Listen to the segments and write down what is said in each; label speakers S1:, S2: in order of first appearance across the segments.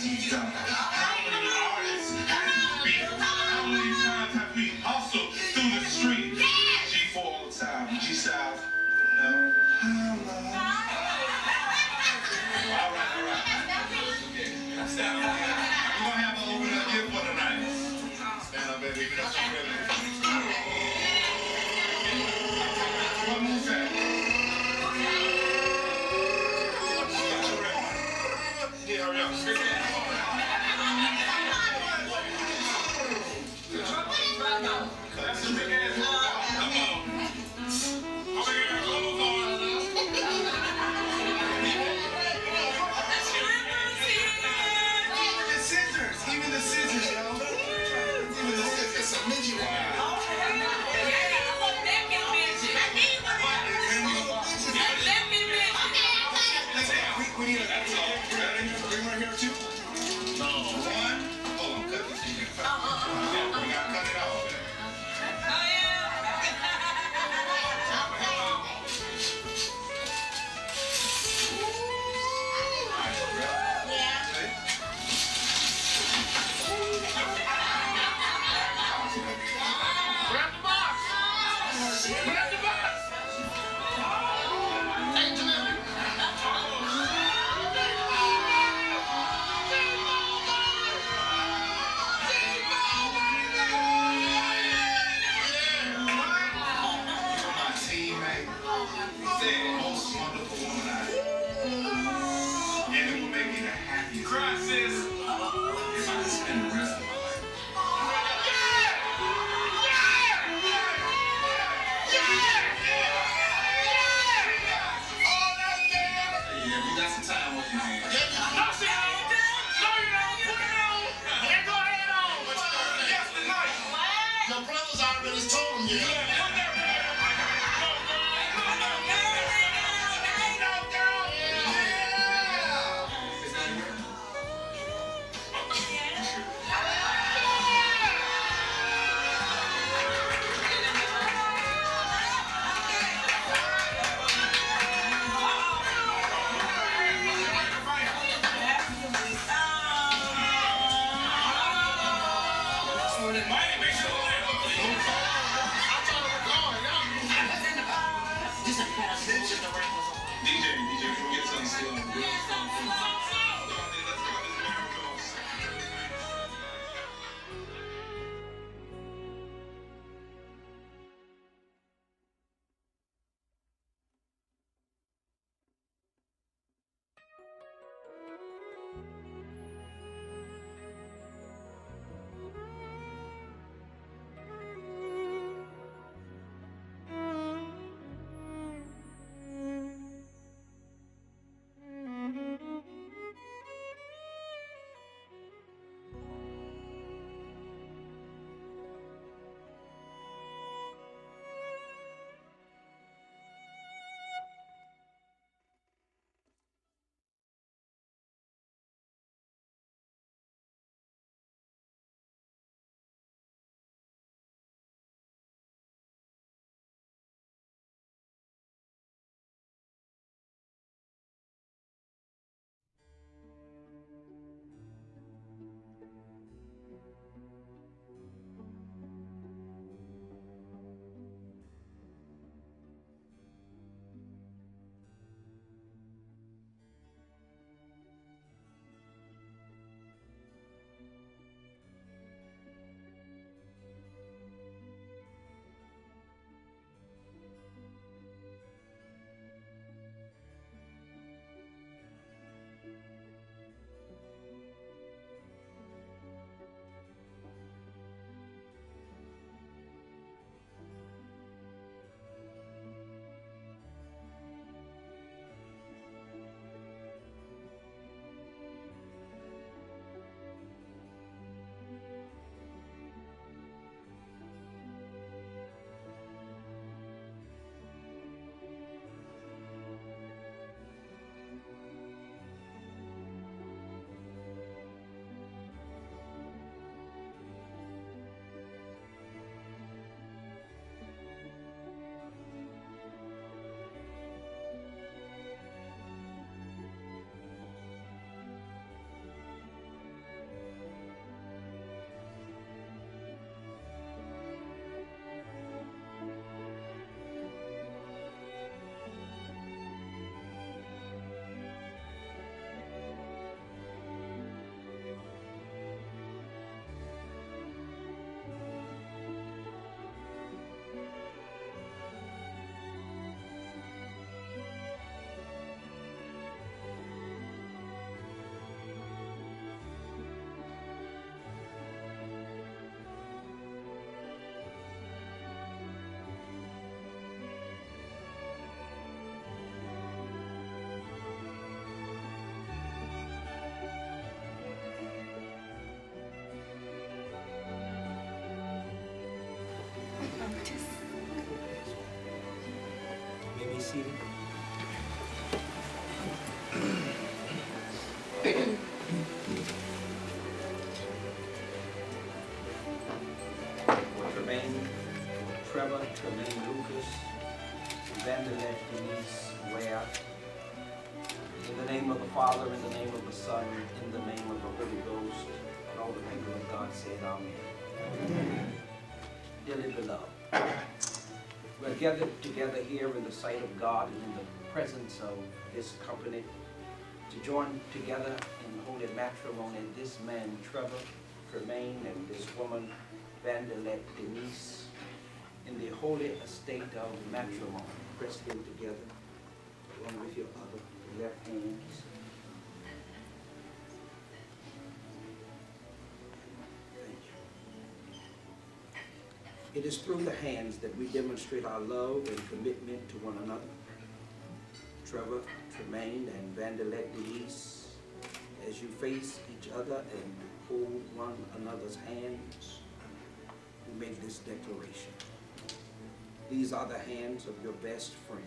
S1: How many artists have we beat? How many times have we hustled through the street? G4 all the time. G-Style. No. All right. Stand up. We're going to have a little bit of gift for tonight. Stand up, baby. That's your rhythm. What moves that? Yeah, hurry up. That's the big ass. Come on. Over here, clothes on. Even the scissors, yo. Even the scissors. It's a midget one. We need a ring right here, too. No. One. Hold on, cut this thing. We gotta cut it off. Oh, yeah.
S2: seated. Tremaine Trevor, Tremaine Lucas, Vandelette Trevor. In the name of the Father, in the name of the Son, in the name of the Holy Ghost, and all the people of God said, Amen. Dearly beloved, we're gathered together here in the sight of God and in the presence of this company to join together in holy matrimony this man Trevor Tremaine and this woman Vandelette Denise in the holy estate of matrimony. Press them together along with your other left hands. Thank you. It is through the hands that we demonstrate our love and commitment to one another. Trevor Tremaine and Vandelette Denise, as you face each other and hold one another's hands, we make this declaration. These are the hands of your best friend.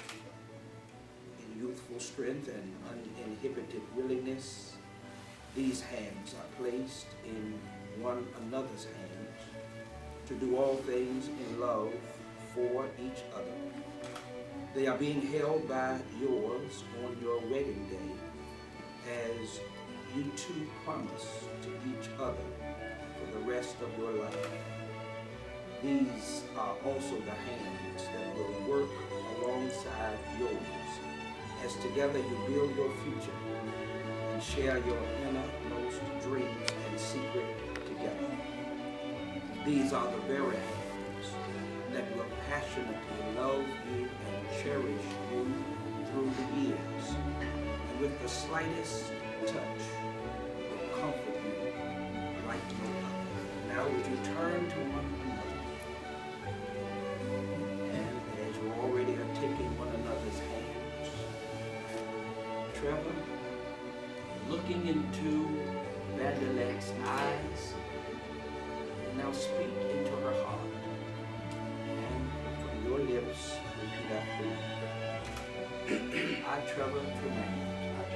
S2: In youthful strength and uninhibited willingness, these hands are placed in one another's hands to do all things in love for each other. They are being held by yours on your wedding day as you two promise to each other for the rest of your life. These are also the hands that will work alongside yours as together you build your future and share your innermost dreams and secret together. These are the very hands that will passionately love you and cherish you through the years, and with the slightest touch will comfort you like no other. Now would you turn to one another, and as you already are taking one another's hands, Trevor, looking into Vandelette's eyes, now speak into her heart. Your lips repeat after me. I, Trevor Tremaine,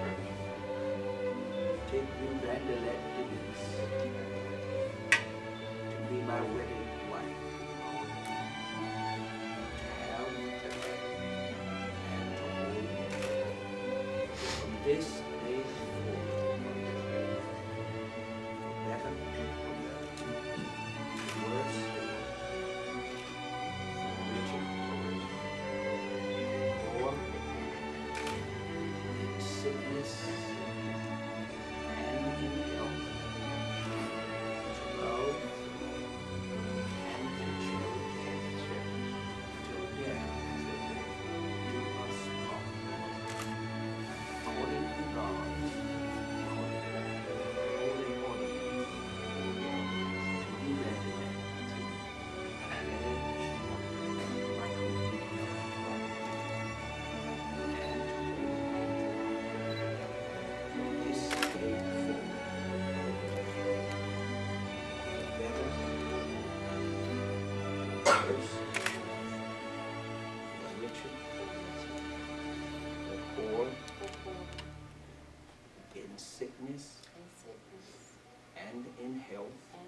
S2: take you, Vandelette Denise, to be my wedded wife, to have and to hold from this day forward, for better, for worse, sickness and in health, to love and to cherish, till death do us part. According to God's holy ordinance, to you, Vandelette, in sickness and in health,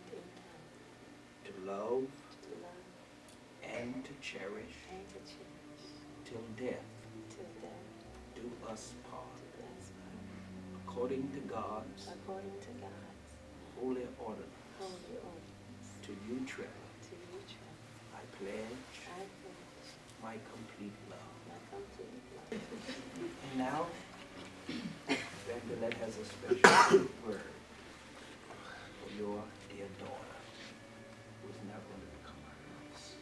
S2: to love and to cherish till death do us part. According to God's holy ordinance, to you, Trevor, I pledge my complete love. And now, Vandelette has a special word for your dear daughter, who is now going to become her niece.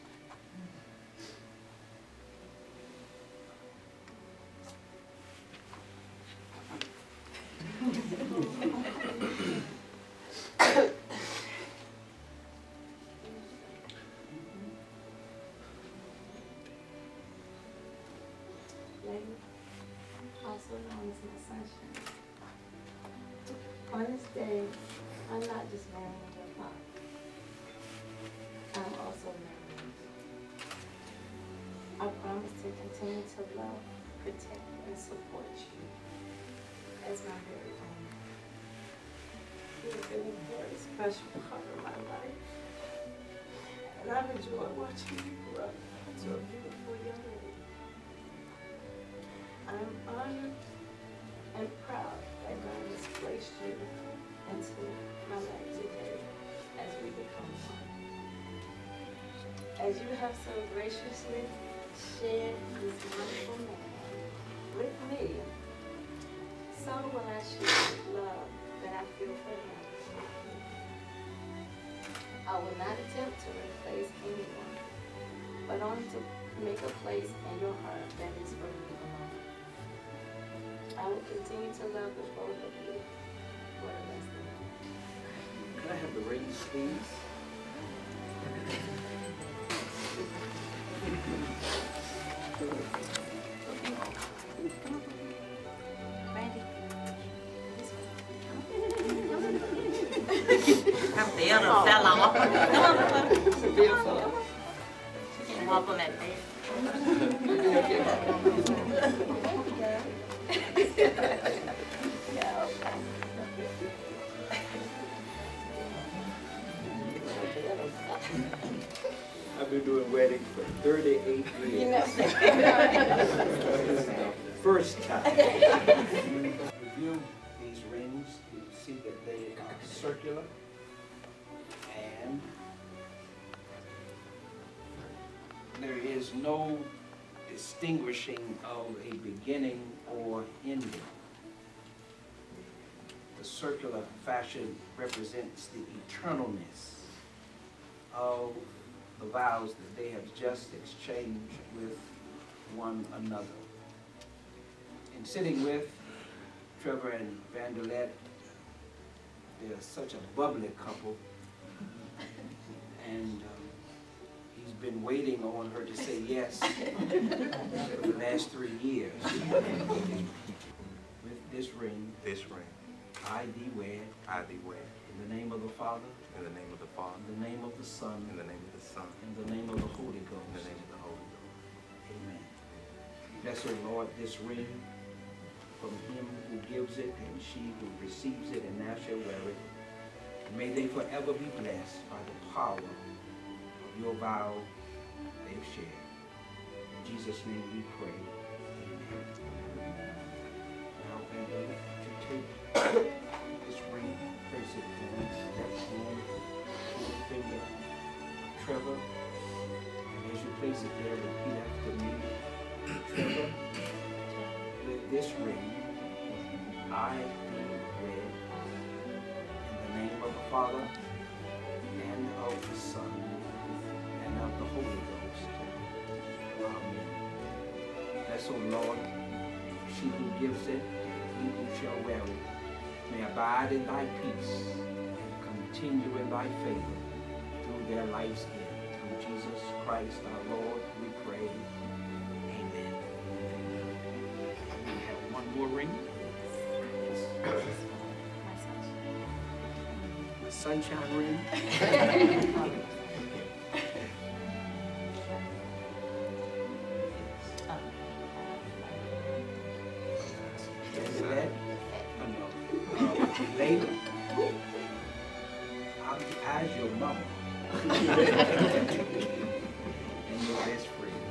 S3: Also known as my sunshine. On this day, I'm not just marrying your father. I'm also marrying you. I promise promise to continue to love, protect, and support you as my very own. You've been a very special part of my life, and I've enjoyed watching you grow into a beautiful young lady. I'm honored and proud that God has placed you into my life today as we become one. As you have so graciously shared this wonderful man with me, so will I share the love that I feel for him. I will not attempt to replace anyone, but only to make a place in your heart that is for me alone. I will continue to love the both of you for the rest of my life.
S2: Can I have the rings, please?
S3: Randy.
S4: Come there, the fell off. She can walk on that bed.
S2: I've been doing weddings for 38 years. First time. Review these rings. You see that they are circular and there is no distinguishing of a beginning or ending. The circular fashion represents the eternalness of the vows that they have just exchanged with one another. In sitting with Trevor and Vandelette, they're such a bubbly couple, and he's been waiting on her to say yes for the last 3 years. With this ring, I thee wed, in the name of the Father,
S5: in the name of the Father,
S2: in the name of the Son,
S5: in the name of the Son,
S2: in the name of the Holy Ghost.
S5: in the name of the Holy Ghost.
S2: Amen. Bless, O Lord, this ring from him who gives it and she who receives it and now shall wear it. May they forever be blessed by the power of your vow they've shared. In Jesus' name we pray. Amen. Now, Vandelette, to take this ring, place it on that hand, on the finger, Trevor, and as you place it there, repeat after me. Trevor, with this ring, I thee wed, in the name of the Father, and of the Son, and of the Holy Ghost. Amen. Bless, O Lord, she who gives it, he who shall wear it, may abide in thy peace, and continue in thy favor through their life's end. Through Jesus Christ our Lord, we pray. Amen. We have one more ring. The sunshine ring. Vandelette? No. Later. I'll be as your mama. And your best friend.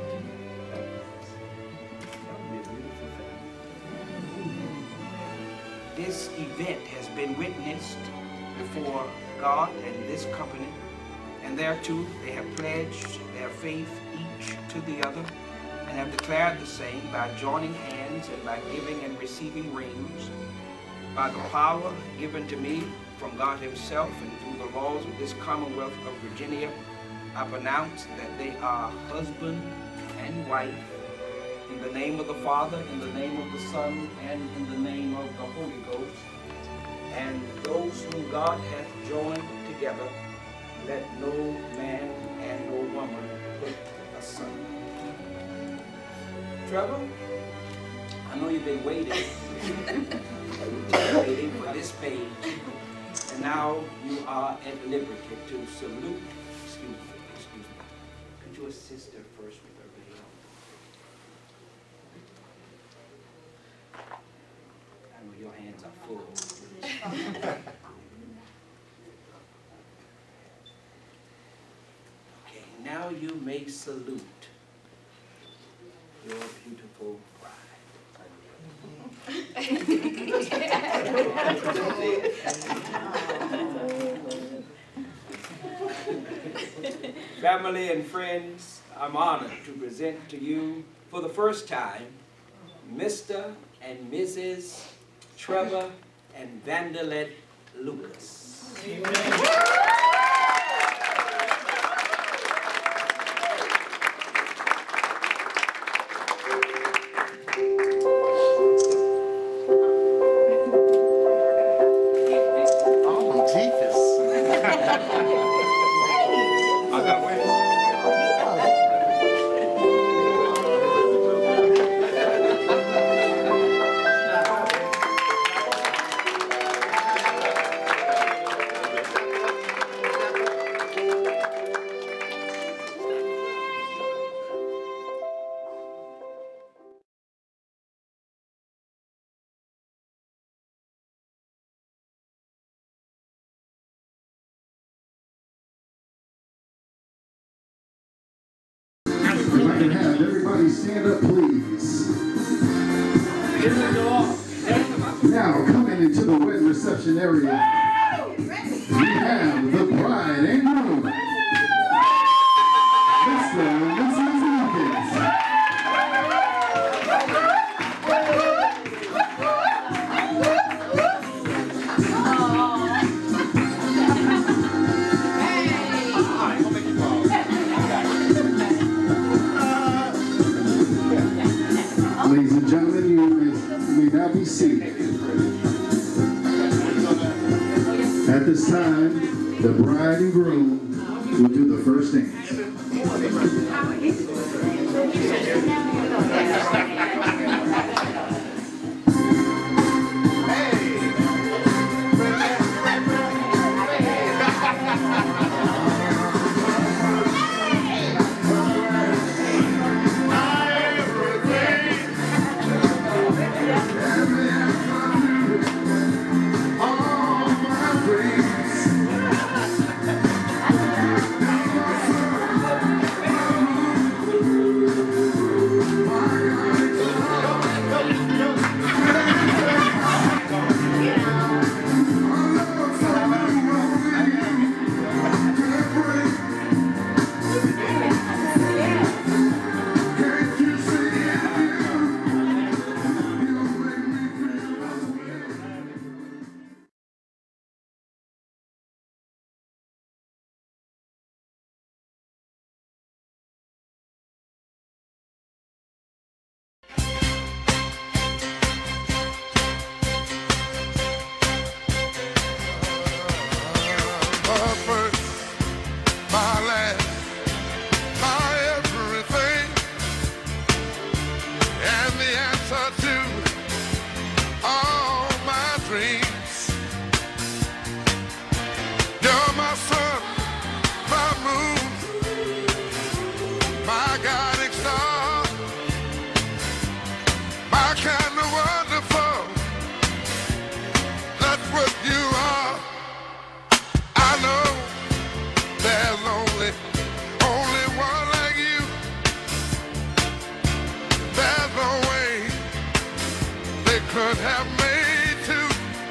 S2: That would be a beautiful family. This event has been witnessed before God and this company, and thereto they have pledged their faith each to the other, and have declared the same by joining hands and by giving and receiving rings. By the power given to me from God himself and through the laws of this Commonwealth of Virginia, I pronounce that they are husband and wife, in the name of the Father, in the name of the Son, and in the name of the Holy Ghost. And those whom God hath joined together, let no man and no woman put asunder. Trevor, I know you've been waiting, waiting for this page, and now you are at liberty to salute. Excuse me. Could you assist her first with her veil? I know your hands are full. Okay, now you may salute your beautiful bride. Family and friends, I'm honored to present to you for the first time Mr. and Mrs. Trevor and Vandelette Lucas.
S6: If I can have everybody stand up, please. Now, coming into the wedding reception area, we have the bride and groom, Mr. and Mrs. Lucas. Ladies and gentlemen, you may now be seated. At this time, the bride and groom will do the first dance.
S7: Could have made two.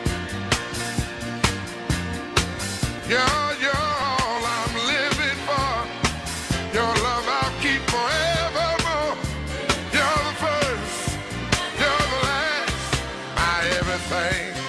S7: You're all I'm living for. Your love I'll keep forevermore. You're the first, you're the last, my everything.